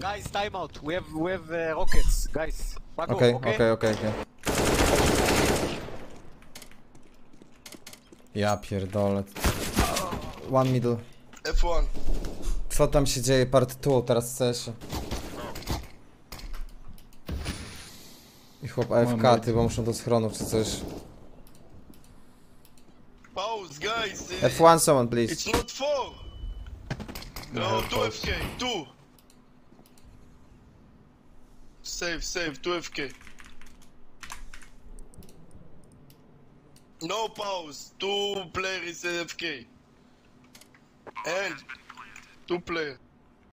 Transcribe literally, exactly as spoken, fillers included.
Guys, time out. We have we have uh, rockets, guys. Pago, Okej, okay? okej, okej, okej. Ja pierdolę. One middle. F jeden. Co tam się dzieje? Part dwa teraz w C S-ie. I chłop A F K, ty, bo muszą do schronów czy coś. Pause, guys. uh, F jeden someone, please. It's not four. No, two F K. Two. Save, save. Two F K. No pause. Two player is F K. And two player.